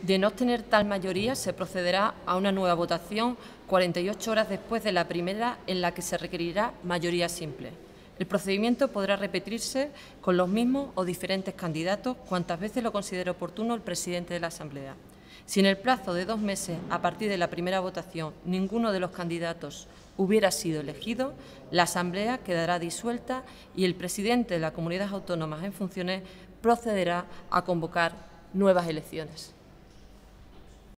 De no obtener tal mayoría, se procederá a una nueva votación 48 horas después de la primera, en la que se requerirá mayoría simple. El procedimiento podrá repetirse con los mismos o diferentes candidatos cuantas veces lo considere oportuno el presidente de la Asamblea. Si en el plazo de 2 meses, a partir de la primera votación, ninguno de los candidatos hubiera sido elegido, la Asamblea quedará disuelta y el presidente de la Comunidad Autónoma en funciones procederá a convocar nuevas elecciones.